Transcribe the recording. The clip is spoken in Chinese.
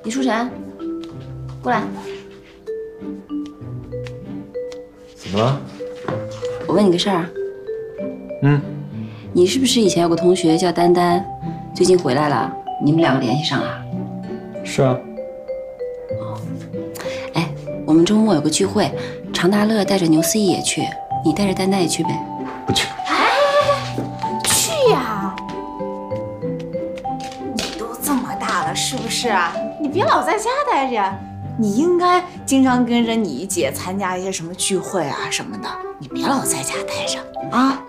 李书晨，过来。 怎么了？ 我问你个事儿。 嗯。 你是不是以前有个同学叫丹丹，最近回来了？你们两个联系上了？ 是啊。 哦。哎，我们周末有个聚会，常大乐带着牛思义也去，你带着丹丹也去呗？ 不去。 哎，去呀！你都这么大了，是不是啊？你别老在家待着呀，你应该经常跟着你姐参加一些什么聚会啊什么的。你别老在家待着啊。